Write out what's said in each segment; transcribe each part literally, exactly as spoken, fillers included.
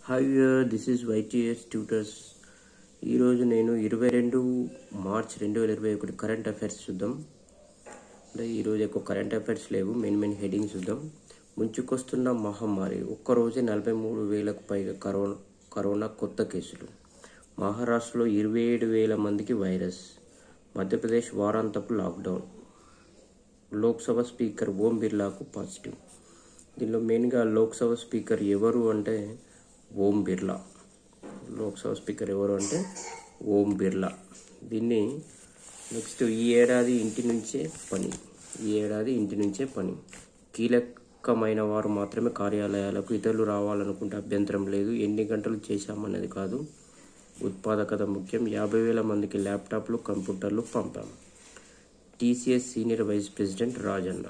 Hi this is YTS tutors. ఈరోజు నేను ఇరవై రెండు మార్చ్ రెండు వేల ఇరవై ఒకటి కరెంట్ అఫైర్స్ చూద్దాం. అంటే ఈరోజు ఎక్కువ కరెంట్ అఫైర్స్ లేవు, మెయిన్ మెయిన్ హెడింగ్స్ చూద్దాం. ముంచుకొస్తున్న మహమ్మారి, ఒక్కరోజే నలభై మూడు వేలకు పైగా కరోనా కరోనా కొత్త కేసులు. మహారాష్ట్రలో ఇరవై ఏడు వేల మందికి వైరస్. మధ్యప్రదేశ్ వారాంతపు లాక్డౌన్. లోక్సభ స్పీకర్ ఓం బిర్లాకు పాజిటివ్. దీనిలో మెయిన్గా లోక్సభ స్పీకర్ ఎవరు అంటే ఓం బిర్లా. లోక్సభ స్పీకర్ ఎవరు అంటే ఓం బిర్లా. దీన్ని నెక్స్ట్ ఈ ఏడాది ఇంటి నుంచే పని ఈ ఏడాది ఇంటి నుంచే పని కీలకమైన వారు మాత్రమే కార్యాలయాలకు, ఇతరులు రావాలనుకుంటే అభ్యంతరం లేదు. ఎన్ని గంటలు చేశామన్నది కాదు, ఉత్పాదకత ముఖ్యం. యాభై వేల మందికి ల్యాప్టాప్లు, కంప్యూటర్లు పంపాం. TCS senior vice president Rajanna.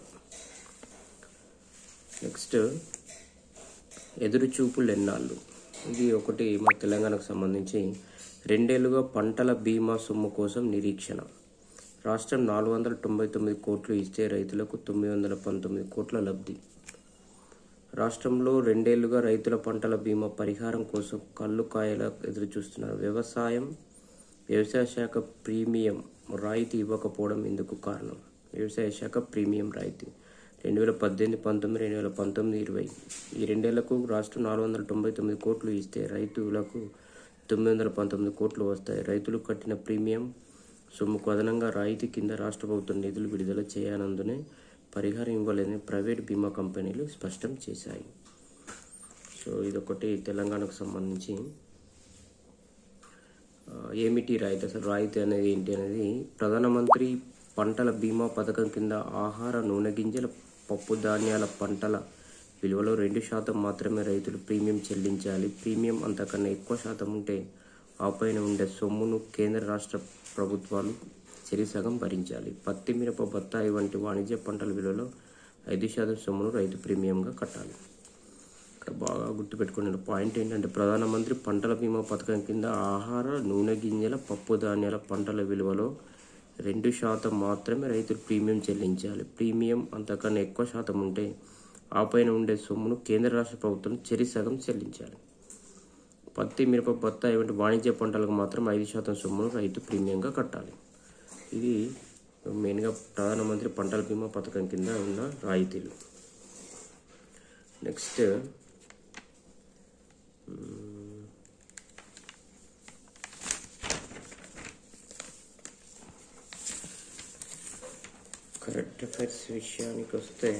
Next ఎదురుచూపులు ఎన్నాళ్ళు. ఇది ఒకటి మా తెలంగాణకు సంబంధించి రెండేళ్లుగా పంటల బీమా సొమ్ము కోసం నిరీక్షణ. రాష్ట్రం నాలుగు వందల తొంభై తొమ్మిది కోట్లు ఇస్తే రైతులకు తొమ్మిది వందల పంతొమ్మిది కోట్ల లబ్ధి. రాష్ట్రంలో రెండేళ్లుగా రైతుల పంటల బీమా పరిహారం కోసం కళ్ళు కాయలా ఎదురు చూస్తున్నారు. వ్యవసాయం వ్యవసాయ శాఖ ప్రీమియం రాయితీ ఇవ్వకపోవడం ఇందుకు కారణం. వ్యవసాయ శాఖ ప్రీమియం రాయితీ రెండు వేల పద్దెనిమిది పంతొమ్మిది రెండు వేల పంతొమ్మిది ఇరవై ఈ రెండేళ్లకు రాష్ట్రం నాలుగు వందల తొంభై తొమ్మిది కోట్లు ఇస్తే రైతులకు తొమ్మిది వందల పంతొమ్మిది కోట్లు వస్తాయి. రైతులు కట్టిన ప్రీమియం సొమ్ముకు అదనంగా రాయితీ కింద రాష్ట్ర ప్రభుత్వం నిధులు విడుదల చేయనందునే పరిహారం ఇవ్వలేదని ప్రైవేట్ బీమా కంపెనీలు స్పష్టం చేశాయి. సో ఇదొకటి తెలంగాణకు సంబంధించి. ఏమిటి రాయితీ, అసలు రాయితీ అనేది ఏంటి అనేది. ప్రధానమంత్రి పంటల బీమా పథకం కింద ఆహార, నూనె గింజల, పప్పు ధాన్యాల పంటల విలువలో రెండు శాతం మాత్రమే రైతులు ప్రీమియం చెల్లించాలి. ప్రీమియం అంతకన్నా ఎక్కువ శాతం ఉంటే ఆ పైన ఉండే సొమ్మును కేంద్ర రాష్ట్ర ప్రభుత్వాలు చెరిసగం భరించాలి. పత్తి, మిరప, బత్తాయి వంటి వాణిజ్య పంటల విలువలో ఐదు శాతం సొమ్మును రైతు ప్రీమియంగా కట్టాలి. ఇక్కడ బాగా గుర్తుపెట్టుకునే పాయింట్ ఏంటంటే ప్రధానమంత్రి పంటల బీమా పథకం కింద ఆహార, నూనె గింజల, పప్పు ధాన్యాల పంటల విలువలో రెండు శాతం మాత్రమే రైతులు ప్రీమియం చెల్లించాలి. ప్రీమియం అంతకన్నా ఎక్కువ శాతం ఉంటే ఆ పైన ఉండే సొమ్మును కేంద్ర రాష్ట్ర ప్రభుత్వం చెరిసగం చెల్లించాలి. పత్తి, మిరప, బత్తాయి వంటి వాణిజ్య పంటలకు మాత్రం ఐదు శాతం సొమ్మును రైతు ప్రీమియంగా కట్టాలి. ఇది మెయిన్గా ప్రధానమంత్రి పంటల బీమా పథకం కింద ఉన్న రాయితీలు. నెక్స్ట్ కరెంట్ అఫైర్స్ విషయానికి వస్తే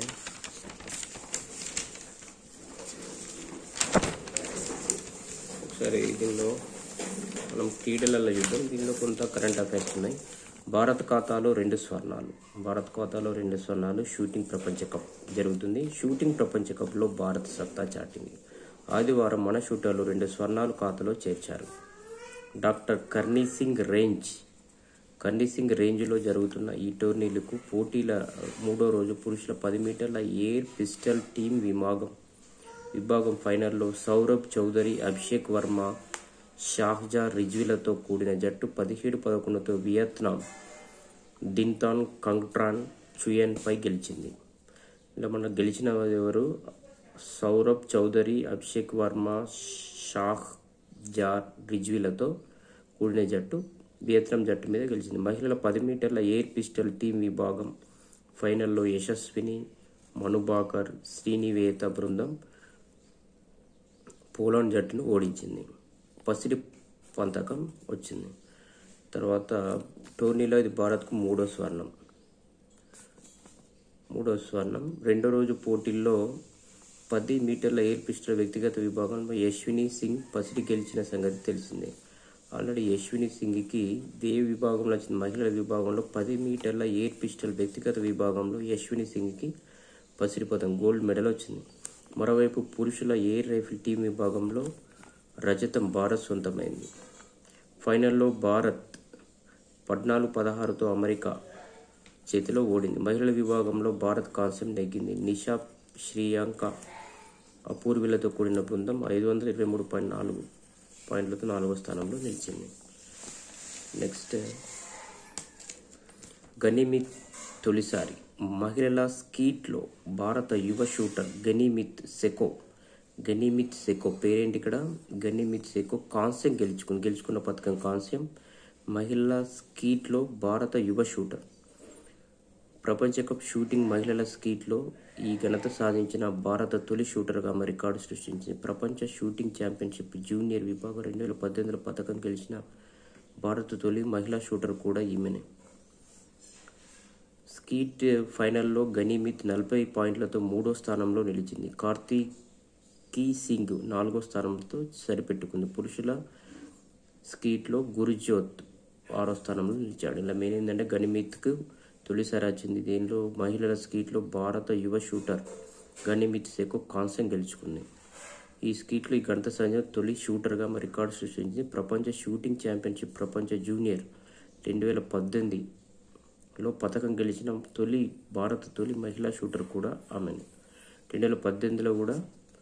ఒకసారి దీనిలో మనం క్రీడలలో చూద్దాం. దీనిలో కొంత కరెంట్ అఫైర్స్ ఉన్నాయి. భారత్ ఖాతాలో రెండు స్వర్ణాలు భారత్ ఖాతాలో రెండు స్వర్ణాలు షూటింగ్ ప్రపంచ కప్ జరుగుతుంది. షూటింగ్ ప్రపంచ కప్లో భారత్ సత్తా చాటింది. ఆదివారం మన షూటర్లు రెండు స్వర్ణాలు ఖాతాలో చేర్చారు. డాక్టర్ కర్నీ సింగ్ రేంజ్ కర్నీ సింగ్ రేంజ్లో జరుగుతున్న ఈ టోర్నీలకు పోటీల మూడో రోజు పురుషుల పది మీటర్ల ఎయిర్ పిస్టల్ టీం విభాగం విభాగం ఫైనల్లో సౌరభ్ చౌదరి, అభిషేక్ వర్మ, షాహ్జా రిజ్వీలతో కూడిన జట్టు పదిహేడు పదకొండుతో వియత్నాం డింతాన్ కంగ్ట్రాన్ చుయన్ పై గెలిచింది. ఇలా మన గెలిచిన ఎవరు? సౌరభ్ చౌదరి, అభిషేక్ వర్మ, షాహ్జా రిజ్వీలతో కూడిన జట్టు వియత్నాం జట్టు మీద గెలిచింది. మహిళల పది మీటర్ల ఎయిర్ పిస్టల్ టీం విభాగం ఫైనల్లో యశస్విని, మనుబాకర్, శ్రీనివేత బృందం పోలాండ్ జట్టును ఓడించింది. పసిడి పంతకం వచ్చింది. తర్వాత టోర్నీలో ఇది భారత్కు మూడో స్వర్ణం మూడో స్వర్ణం రెండో రోజు పోటీల్లో పది మీటర్ల ఎయిర్ పిస్టల్ వ్యక్తిగత విభాగంలో యశ్విని సింగ్ పసిడి గెలిచిన సంగతి తెలిసిందే. ఆల్రెడీ యశ్విని సింగ్కి ఏ విభాగంలో వచ్చింది? మహిళల విభాగంలో పది మీటర్ల ఎయిర్ పిస్టల్ వ్యక్తిగత విభాగంలో యశ్విని సింగ్కి పసిడి పదం గోల్డ్ మెడల్ వచ్చింది. మరోవైపు పురుషుల ఎయిర్ రైఫిల్ టీం విభాగంలో రజతం భారత్ సొంతమైంది. ఫైనల్లో భారత్ పద్నాలుగు పదహారుతో అమెరికా చేతిలో ఓడింది. మహిళల విభాగంలో భారత్ కాంస్యం నెగ్గింది. నిషా, శ్రీయాంక, అపూర్విలతో కూడిన బృందం ఐదు వందల ఇరవై మూడు పాయింట్ నాలుగు పాయింట్లతో నాలుగో స్థానంలో నిలిచింది. నెక్స్ట్ గనిమిత్ తొలిసారి మహిళల స్కీట్లో భారత యువ షూటర్ గనిమిత్ సెకో గనీమిత్ సెకో పేరేంటి ఇక్కడ? గనీమిత్ సెకో కాంస్యం గెలుచుకుంది గెలుచుకున్న పథకం కాంస్యం. మహిళల స్కీట్లో భారత యువ షూటర్. ప్రపంచ కప్ షూటింగ్ మహిళల స్కీట్లో ఈ ఘనత సాధించిన భారత తొలి షూటర్గా ఆమె రికార్డు సృష్టించింది. ప్రపంచ షూటింగ్ ఛాంపియన్షిప్ జూనియర్ విభాగం రెండు వేల పద్దెనిమిదిలో పథకం గెలిచిన భారత తొలి మహిళా షూటర్ కూడా ఈమెనే. స్కీట్ ఫైనల్లో గనీమిత్ నలభై పాయింట్లతో మూడో స్థానంలో నిలిచింది. కార్తీకీ సింగ్ నాలుగో స్థానంతో సరిపెట్టుకుంది. పురుషుల స్కీట్లో గురుజోత్ ఆరో స్థానంలో నిలిచాడు. ఇలా మెయిన్ ఏంటంటే గనీమిత్కు తొలిసారి వచ్చింది. దీనిలో మహిళల స్కీట్లో భారత యువ షూటర్ గనీమిత్ సెకో కాంస్యం గెలుచుకుంది. ఈ స్కీట్లో ఈ ఘనత సాధించిన తొలి షూటర్గా మరి రికార్డు సృష్టించింది. ప్రపంచ షూటింగ్ ఛాంపియన్షిప్ ప్రపంచ జూనియర్ రెండు వేల పద్దెనిమిదిలో పథకం గెలిచిన తొలి భారత తొలి మహిళా షూటర్ కూడా ఆమెను. రెండు వేల పద్దెనిమిదిలో కూడా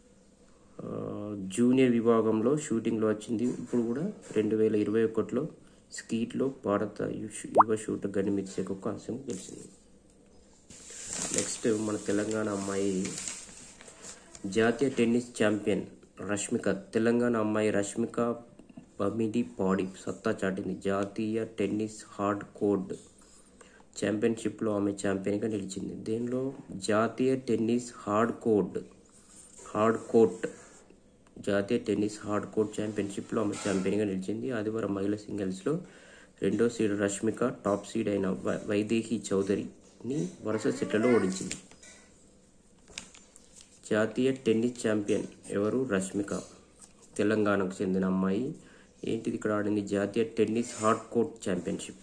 జూనియర్ విభాగంలో షూటింగ్లో వచ్చింది. ఇప్పుడు కూడా రెండు వేల ఇరవై ఒకటిలో స్కీట్లో భారత యువ షూటర్ గనీమిత్ సెకో కాంస్యం గెలిచింది. నెక్స్ట్ మన తెలంగాణ అమ్మాయి జాతీయ టెన్నిస్ ఛాంపియన్ రష్మిక. తెలంగాణ అమ్మాయి రష్మిక బమిడి పాడి సత్తా చాటింది. జాతీయ టెన్నిస్ హార్డ్ కోర్ట్ ఛాంపియన్షిప్లో ఆమె ఛాంపియన్గా నిలిచింది. దీనిలో జాతీయ tennis hard court hard court జాతీయ టెన్నిస్ హార్డ్ కోర్ట్ ఛాంపియన్షిప్లో ఆమె ఛాంపియన్గా నిలిచింది. ఆదివారం మహిళా సింగిల్స్లో రెండో సీడ్ రష్మిక టాప్ సీడ్ అయిన వైదేహి చౌదరిని వరుస సెట్లలో ఓడించింది. జాతీయ టెన్నిస్ ఛాంపియన్ ఎవరు? రష్మిక. తెలంగాణకు చెందిన అమ్మాయి. ఏంటిది ఇక్కడ ఆడింది? జాతీయ టెన్నిస్ హార్డ్ కోర్ట్ ఛాంపియన్షిప్.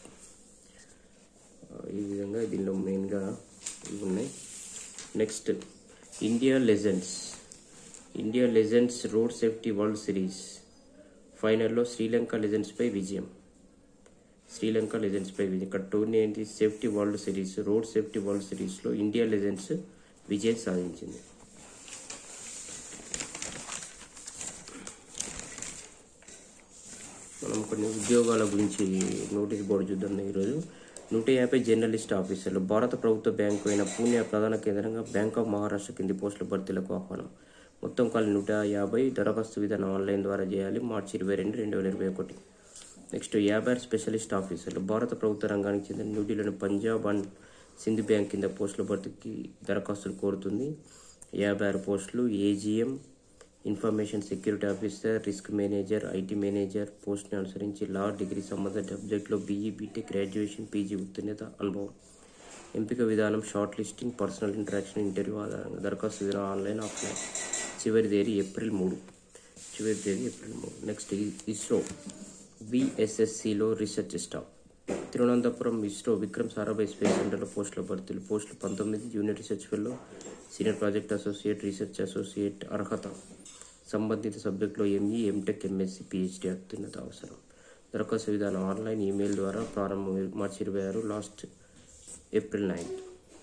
ఈ విధంగా దీనిలో మెయిన్గా ఇవి ఉన్నాయి. Next India legends India legends road safety world series ఫైనల్లో శ్రీలంక లెజెండ్స్పై విజయం. శ్రీలంక లెజెండ్స్పై విజయం. ఇక్కడ టోర్నీ ఏంటి? Safety world series road safety world సిరీస్లో ఇండియా లెజెండ్స్ విజయం సాధించింది. మనం కొన్ని ఉద్యోగాల గురించి నోటీస్ బోర్డు చూద్దాం. ఈరోజు నూట యాభై జర్నలిస్ట్ ఆఫీసర్లు. భారత ప్రభుత్వ బ్యాంకు అయిన పూణే ప్రధాన కేంద్రంగా బ్యాంక్ ఆఫ్ మహారాష్ట్ర కింది పోస్టుల భర్తీలకు ఆహ్వానం. మొత్తం ఖాళీ నూట యాభై. దరఖాస్తు విధానం ఆన్లైన్ ద్వారా చేయాలి. మార్చి ఇరవై రెండు రెండు వేల ఇరవై ఒకటి. నెక్స్ట్ యాభై ఆరు స్పెషలిస్ట్ ఆఫీసర్లు. భారత ప్రభుత్వ రంగానికి చెందిన న్యూఢిల్లీలోని పంజాబ్ అండ్ సింధ్ బ్యాంక్ కింద పోస్టుల భర్తీకి దరఖాస్తులు కోరుతుంది. యాభై ఆరు పోస్టులు. AGM, information security officer, risk manager, IT manager పోస్ట్ని అనుసరించి లా డిగ్రీ సంబంధిత సబ్జెక్టులో బీఈ, బీటెక్, గ్రాడ్యుయేషన్, పీజీ ఉత్తీర్ణత, అనుభవం. ఎంపిక విధానం short listing, personal interaction, interview ఆధారంగా. దరఖాస్తు విధానం ఆన్లైన్, ఆఫ్లైన్. చివరి తేదీ ఏప్రిల్ మూడు చివరి తేదీ ఏప్రిల్ మూడు నెక్స్ట్ ఇస్రో విఎస్ఎస్సిలో research staff. Thiruvananthapuram ISRO Vikram Sarabhai space సెంటర్లో పోస్టుల భర్తీలు. పోస్టులు పంతొమ్మిది. Junior research fellow, senior project associate, research associate. అర్హత సంబంధిత సబ్జెక్టులో ఎంఈ, ఎంటెక్, ఎంఎస్సి, పిహెచ్డి ఉత్తీర్ణత అవసరం. దరఖాస్తు విధానం ఆన్లైన్, ఈమెయిల్ ద్వారా. ప్రారంభం మార్చి ఇరవై ఆరు లాస్ట్ ఏప్రిల్ నైన్త్.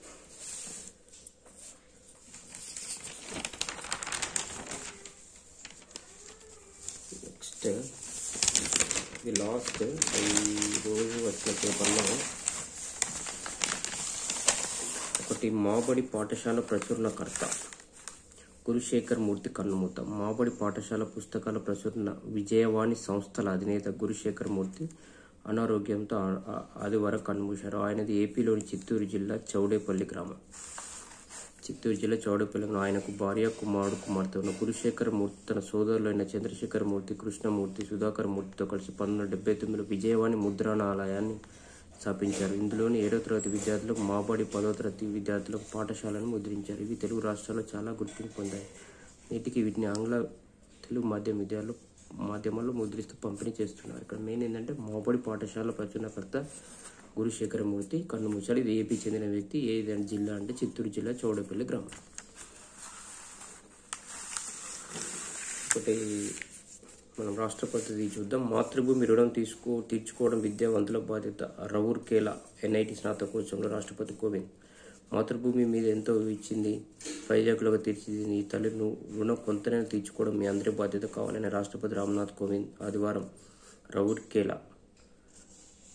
నెక్స్ట్ ఇది లాస్ట్ ఈరోజు వచ్చిన పేపర్లో ఒకటి మాబడి పాఠశాల ప్రచురణకర్త గురుశేఖర్ మూర్తి కన్నుమూత. మాబడి పాఠశాల పుస్తకాల ప్రచురణ విజయవాణి సంస్థల అధినేత గురుశేఖర్ మూర్తి అనారోగ్యంతో ఆదివారం కన్నుమూశారు. ఆయనది ఏపీలోని చిత్తూరు జిల్లా చౌడేపల్లి గ్రామం. చిత్తూరు జిల్లా చౌడేపల్లిలో ఆయనకు భార్య, కుమారుడు, కుమార్తె ఉన్న గురుశేఖర్ మూర్తి తన సోదరులైన చంద్రశేఖర్ మూర్తి, కృష్ణమూర్తి, సుధాకర్ మూర్తితో కలిసి పంతొమ్మిది వందల డెబ్బై తొమ్మిదిలో విజయవాణి ముద్రణాలయాన్ని స్థాపించారు. ఇందులోని ఏడో తరగతి విద్యార్థులకు, మాబడి పదో తరగతి విద్యార్థులకు పాఠశాలను ముద్రించారు. ఇవి తెలుగు రాష్ట్రాల్లో చాలా గుర్తింపు పొందాయి. నేటికి వీటిని ఆంగ్ల, తెలుగు మాధ్యమ విద్యాలు మాధ్యమాల్లో ముద్రిస్తూ పంపిణీ చేస్తున్నారు. ఇక్కడ మెయిన్ ఏంటంటే మాబడి పాఠశాల ప్రచురణకర్త గురుశేఖర మూర్తి కన్నుమూశారు. ఇది ఏపీ చెందిన వ్యక్తి. ఏదైనా జిల్లా అంటే చిత్తూరు జిల్లా చౌడపల్లి గ్రామం. ఒకటి మనం రాష్ట్రపతి చూద్దాం. మాతృభూమి రుణం తీసుకో తీర్చుకోవడం విద్యావంతుల బాధ్యత. రౌర్కేలా ఎన్ఐటి స్నాతకోత్సవంలో రాష్ట్రపతి కోవింద్. మాతృభూమి మీద ఎంతో ఇచ్చింది, వైజాగ్లుగా తీర్చిదిద్దింది. ఈ తల్లి రుణం కొంతనైనా తీర్చుకోవడం మీ అందరి బాధ్యత కావాలని రాష్ట్రపతి రామ్నాథ్ కోవింద్ ఆదివారం రౌర్కేలా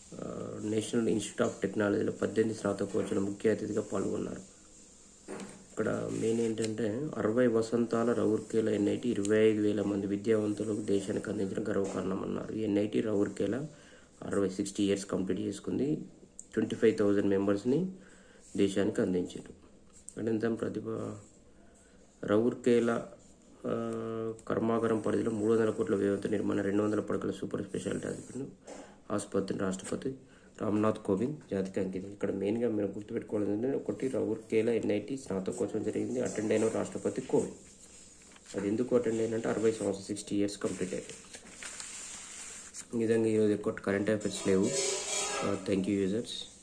నేషనల్ ఇన్స్టిట్యూట్ ఆఫ్ టెక్నాలజీలో పద్దెనిమిది స్నాతకోత్సవంలో ముఖ్య అతిథిగా పాల్గొన్నారు. ఇక్కడ మెయిన్ ఏంటంటే అరవై వసంతాల రౌర్కేలా ఎన్ఐటి ఇరవై ఐదు వేల మంది విద్యావంతులకు దేశానికి అందించిన గర్వకారణం అన్నారు. ఎన్ఐటి రౌర్కేలా అరవై సిక్స్టీ ఇయర్స్ కంప్లీట్ చేసుకుంది. ట్వంటీ ఫైవ్ థౌజండ్ మెంబర్స్ని దేశానికి అందించారు. అనంతరం ప్రతిభ రౌర్కేలా కర్మాగారం పరిధిలో మూడు వందల కోట్ల వ్యయంతో నిర్మాణ రెండు వందల పడకల సూపర్ స్పెషాలిటీ హాస్పిటల్ ఆసుపత్రిని రాష్ట్రపతి రామ్నాథ్ కోవింద్ జాతికి అంకితం. ఇక్కడ మెయిన్గా మీరు గుర్తుపెట్టుకోవాలంటే ఒకటి రౌర్కేలా ఎన్ఐటి స్నాతకోత్సవం జరిగింది, అటెండ్ అయిన రాష్ట్రపతి కోవింద్. అది ఎందుకు అటెండ్ అయినంటే అరవై సంవత్సరం సిక్స్టీ ఇయర్స్ కంప్లీట్ అయ్యాయి. ఈ విధంగా ఈరోజు ఎక్కువ కరెంట్ అఫైర్స్ లేవు. Thank you users.